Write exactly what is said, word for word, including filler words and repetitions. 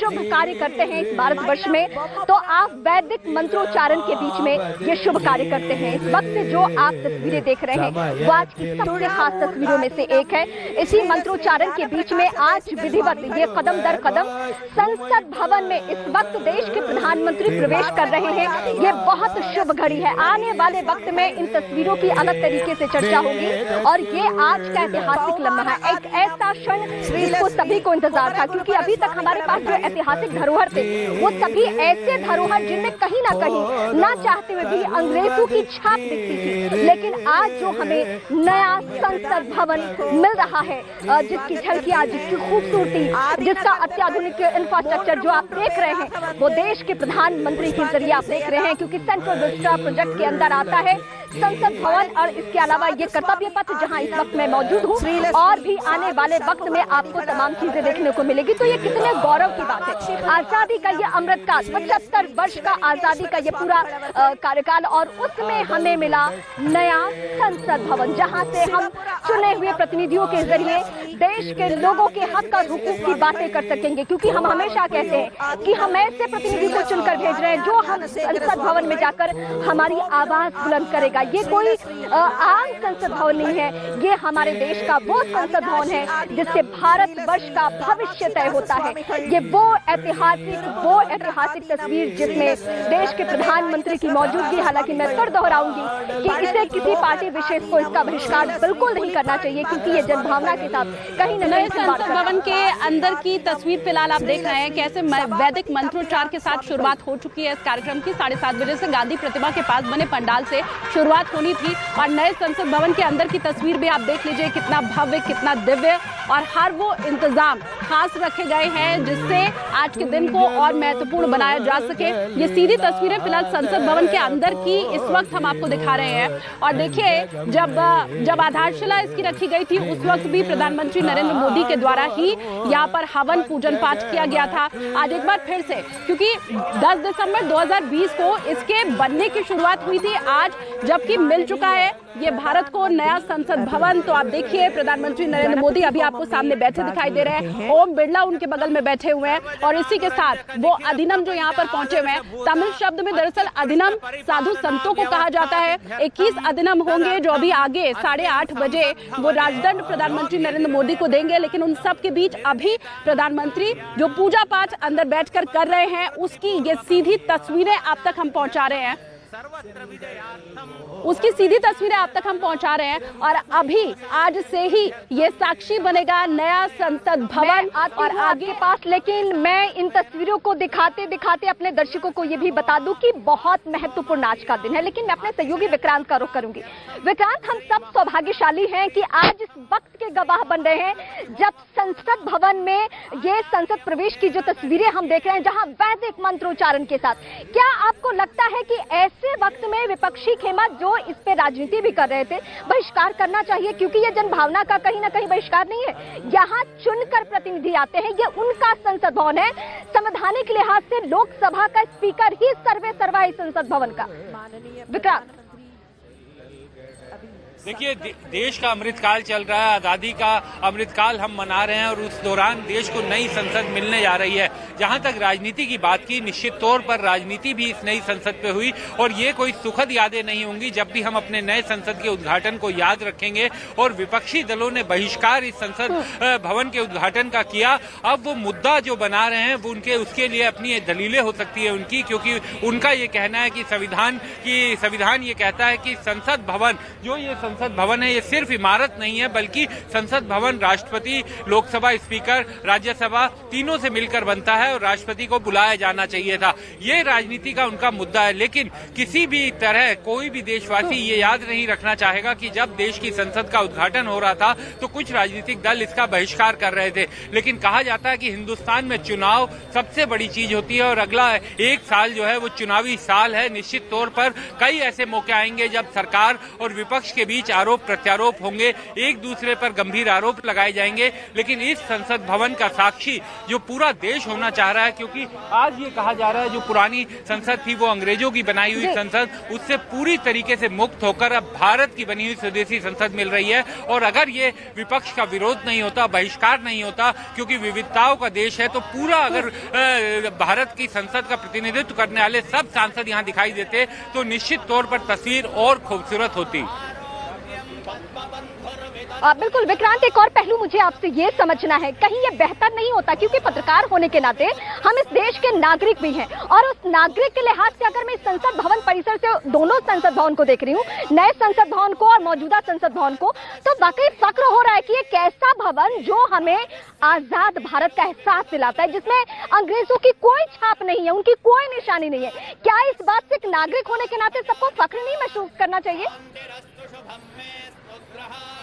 शुभ कार्य करते हैं इस भारतवर्ष में, तो आप वैदिक मंत्रोच्चारण के बीच में ये शुभ कार्य करते हैं। इस वक्त जो आप तस्वीरें देख रहे हैं वो आज की सबसे खास तस्वीरों में से एक है। इसी मंत्रोच्चारण के बीच में आज विधिवत ये कदम दर कदम संसद भवन में इस वक्त देश के प्रधानमंत्री प्रवेश कर रहे हैं। ये बहुत शुभ घड़ी है। आने वाले वक्त में इन तस्वीरों की अलग तरीके से चर्चा होगी और ये आज का ऐतिहासिक लम्हा है, एक ऐसा क्षण जिसको सभी को इंतजार था, क्योंकि अभी तक हमारे पास जो ऐतिहासिक धरोहर थे वो सभी ऐसे धरोहर जिनमें कहीं ना कहीं ना चाहते हुए भी अंग्रेजों की छाप दिखती थी। लेकिन आज जो हमें नया संसद भवन मिल रहा है, जिसकी झलकियां, जिसकी खूबसूरती, जिसका अत्याधुनिक इंफ्रास्ट्रक्चर जो आप देख रहे हैं वो देश के प्रधानमंत्री के जरिए आप देख रहे हैं, क्योंकि सेंट्रल विस्टा प्रोजेक्ट के अंदर आता है संसद भवन और इसके अलावा ये कर्तव्य पथ जहां इस वक्त मैं मौजूद हूँ और भी आने वाले वक्त में आपको तमाम चीजें देखने को मिलेगी। तो ये कितने गौरव की बात है। आजादी का ये अमृतकाल, पचहत्तर वर्ष का आजादी का ये पूरा कार्यकाल, और उसमें हमें मिला नया संसद भवन जहां से हम चुने हुए प्रतिनिधियों के जरिए देश के लोगों के हक और हुकूक की बातें कर सकेंगे। क्योंकि हम हमेशा कहते हैं कि हम ऐसे प्रतिनिधि को चुनकर भेज रहे हैं जो हम संसद भवन में जाकर हमारी आवाज बुलंद करेगा। ये कोई आम संसद भवन नहीं है, ये हमारे देश का वो संसद भवन है जिससे भारत वर्ष का भविष्य तय होता है। ये वो ऐतिहासिक वो ऐतिहासिक तस्वीर जिसमें देश के प्रधानमंत्री की मौजूदगी, हालांकि मैं फिर दोहराऊंगी कि इसे किसी पार्टी विशेष को इसका बहिष्कार बिल्कुल नहीं करना चाहिए, क्योंकि ये जनभावना के साथ कहीं न कहीं संसद भवन के अंदर की तस्वीर फिलहाल आप देख रहे हैं कैसे वैदिक मंत्रोच्चार के साथ शुरुआत हो चुकी है इस कार्यक्रम की। साढ़े सात बजे से गांधी प्रतिमा के पास बने पंडाल से शुरुआत होनी थी और नए संसद भवन के अंदर की तस्वीर भी आप देख लीजिए, कितना भव्य, कितना दिव्य, और हर वो इंतजाम खास रखे गए हैं जिससे आज के दिन को और महत्वपूर्ण बनाया जा सके। ये सीधी तस्वीरें फिलहाल संसद भवन के अंदर की इस वक्त हम आपको दिखा रहे हैं। और देखिए, जब जब आधारशिला इसकी रखी गई थी उस वक्त भी प्रधानमंत्री नरेंद्र मोदी के द्वारा ही यहाँ पर हवन पूजन पाठ किया गया था। आज एक बार फिर से, क्योंकि दस दिसंबर दो हज़ार बीस को इसके बनने की शुरुआत हुई थी, आज जबकि मिल चुका है ये भारत को नया संसद भवन। तो आप देखिए, प्रधानमंत्री नरेंद्र मोदी अभी आपको सामने बैठे दिखाई दे रहे हैं, ओम बिरला उनके बगल में बैठे हुए हैं, और इसी के साथ वो अधिनम जो यहाँ पर पहुंचे हुए हैं। तमिल शब्द में दरअसल अधिनम साधु संतों को कहा जाता है। इक्कीस अधिनम होंगे जो अभी आगे साढ़े आठ बजे वो राजदंड प्रधानमंत्री नरेंद्र मोदी को देंगे। लेकिन उन सब के बीच अभी प्रधानमंत्री जो पूजा पाठ अंदर बैठकर कर रहे हैं उसकी ये सीधी तस्वीरें आप तक हम पहुंचा रहे हैं उसकी सीधी तस्वीरें आप तक हम पहुंचा रहे हैं। और अभी आज से ही ये साक्षी बनेगा नया संसद भवन और आगे पास। लेकिन मैं इन तस्वीरों को दिखाते दिखाते अपने दर्शकों को ये भी बता दूं कि बहुत महत्वपूर्ण आज का दिन है। लेकिन मैं अपने सहयोगी विक्रांत का रुख करूंगी। विक्रांत, हम सब सौभाग्यशाली हैं कि आज इस वक्त के गवाह बन रहे हैं जब संसद भवन में ये संसद प्रवेश की जो तस्वीरें हम देख रहे हैं, जहां वैदिक मंत्रोच्चारण के साथ। क्या आपको लगता है कि ऐसे वक्त में विपक्षी खेमा जो इस पे राजनीति भी कर रहे थे, बहिष्कार करना चाहिए? क्योंकि ये जनभावना का कहीं ना कहीं बहिष्कार नहीं है। यहाँ चुनकर प्रतिनिधि आते हैं, ये उनका संसद भवन है। संवैधानिक लिहाज से लोकसभा का स्पीकर ही सर्वे सर्वा है संसद भवन का। विक्रांत, देखिए, देश का अमृतकाल चल रहा है, आजादी का अमृतकाल हम मना रहे हैं और उस दौरान देश को नई संसद मिलने जा रही है। जहां तक राजनीति की बात की, निश्चित तौर पर राजनीति भी इस नई संसद पे हुई और ये कोई सुखद यादें नहीं होंगी जब भी हम अपने नए संसद के उद्घाटन को याद रखेंगे। और विपक्षी दलों ने बहिष्कार इस संसद भवन के उद्घाटन का किया। अब वो मुद्दा जो बना रहे हैं वो उनके उसके लिए अपनी दलीलें हो सकती है उनकी, क्योंकि उनका ये कहना है कि संविधान की संविधान ये कहता है कि संसद भवन जो ये संसद भवन है ये सिर्फ इमारत नहीं है, बल्कि संसद भवन राष्ट्रपति, लोकसभा स्पीकर, राज्यसभा तीनों से मिलकर बनता है और राष्ट्रपति को बुलाया जाना चाहिए था। ये राजनीति का उनका मुद्दा है। लेकिन किसी भी तरह कोई भी देशवासी ये याद नहीं रखना चाहेगा कि जब देश की संसद का उद्घाटन हो रहा था तो कुछ राजनीतिक दल इसका बहिष्कार कर रहे थे। लेकिन कहा जाता है कि हिंदुस्तान में चुनाव सबसे बड़ी चीज होती है और अगला एक साल जो है वो चुनावी साल है। निश्चित तौर पर कई ऐसे मौके आएंगे जब सरकार और विपक्ष के बीच बीच आरोप प्रत्यारोप होंगे, एक दूसरे पर गंभीर आरोप लगाए जाएंगे, लेकिन इस संसद भवन का साक्षी जो पूरा देश होना चाह रहा है, क्योंकि आज ये कहा जा रहा है जो पुरानी संसद थी वो अंग्रेजों की बनाई हुई संसद, उससे पूरी तरीके से मुक्त होकर अब भारत की बनी हुई स्वदेशी संसद मिल रही है। और अगर ये विपक्ष का विरोध नहीं होता, बहिष्कार नहीं होता, क्योंकि विविधताओं का देश है, तो पूरा अगर भारत की संसद का प्रतिनिधित्व करने वाले सब सांसद यहाँ दिखाई देते तो निश्चित तौर पर तस्वीर और खूबसूरत होती। आ, बिल्कुल विक्रांत, एक और पहलू मुझे आपसे ये समझना है, कहीं ये बेहतर नहीं होता, क्योंकि पत्रकार होने के नाते हम इस देश के नागरिक भी हैं, और उस नागरिक के लिहाज से अगर मैं इस संसद भवन परिसर से दोनों संसद भवन को देख रही हूँ, नए संसद भवन को और मौजूदा संसद भवन को, तो वाकई फक्र हो रहा है कि एक ऐसा भवन जो हमें आजाद भारत का एहसास दिलाता है, जिसमें अंग्रेजों की कोई छाप नहीं है, उनकी कोई निशानी नहीं है। क्या इस बात से एक नागरिक होने के नाते सबको फक्र नहीं महसूस करना चाहिए?